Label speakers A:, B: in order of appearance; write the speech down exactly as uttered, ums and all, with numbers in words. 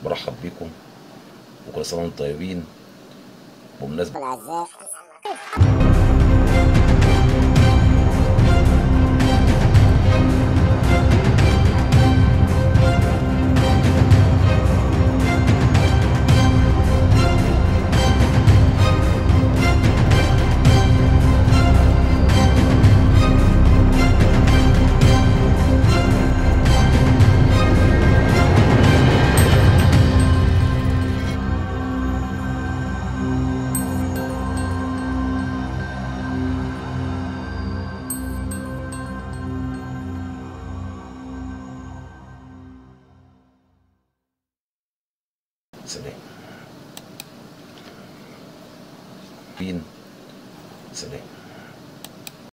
A: برحب بيكم وكل سنه وانتم طيبين بمناسبه
B: الأعزاء.
A: سلام. سلام.